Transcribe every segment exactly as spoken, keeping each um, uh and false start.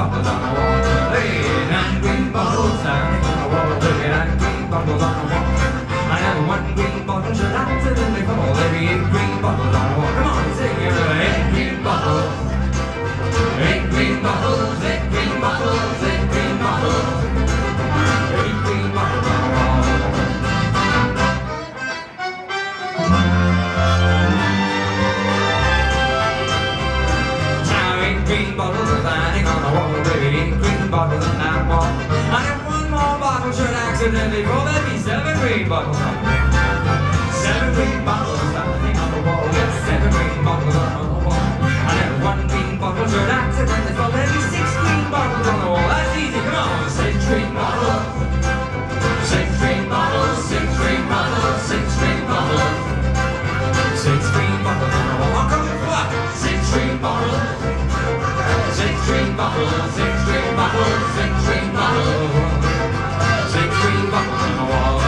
bottles on the wall. Hey, nine green bottles standing on the wall. Hey, nine green bottles on the wall. I have one green bottle should accidentally fall. Every eight green bottles on the wall. Come on, sing it. Eight green bottles. Eight green bottles. Eight green bottles. Eight green bottles. Eight green bottles on the wall. Now eight green bottles are standing on the wall. Baby, eight green bottles on that wall. I have one more bottle should accidentally fall. There'd be seven green bottles on the wall. Seven green bottles standing on the wall. Yes, seven green bottles on the wall. I have one green bottle should accidentally fall. There'd be six green bottles on the wall. That's easy, come on. Six green bottles. Six green bottles. Six green bottles. Six green bottles. Six green bottles on the wall. I'm coming for what? Six green bottles. Six green bottles. Six green bottles. Six green bottles. Six green bottles on the wall.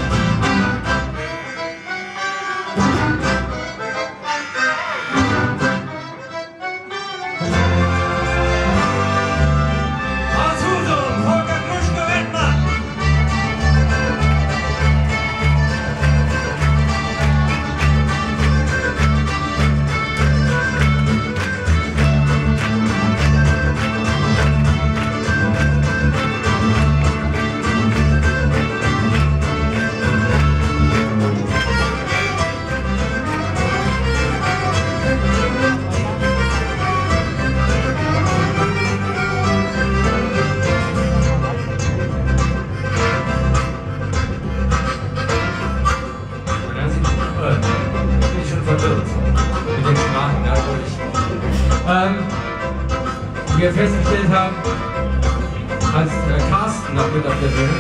Ähm, wie wir festgestellt haben, als äh, Carsten noch mit auf der Bühne.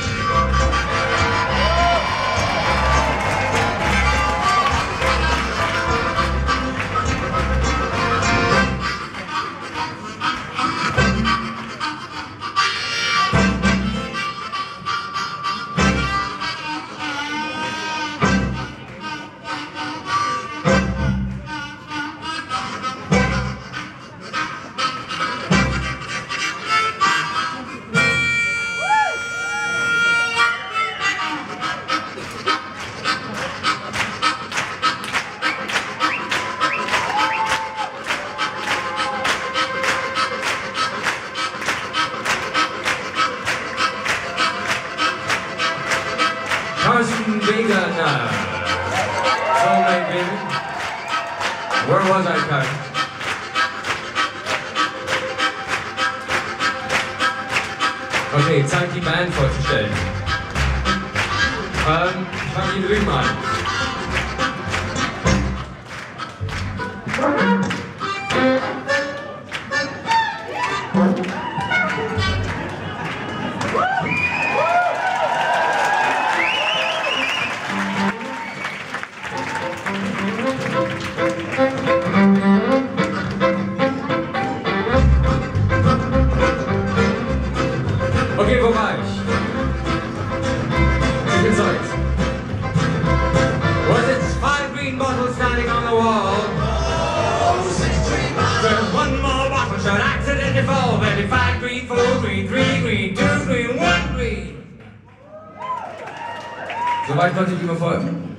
Carson Vega, uh, Soulmate Baby. Where was I, Carson? Okay, Zeit die Band vorzustellen. Ähm, ich fange hier drüben an. Okay, wo war ich? Ich bin Zeugs. Was it five green bottles standing on the wall? Oh, six green bottles. There's one more bottle should accidentally fall. Maybe five green, four green, three green, two green, one green. Soweit konnte ich ihm folgen.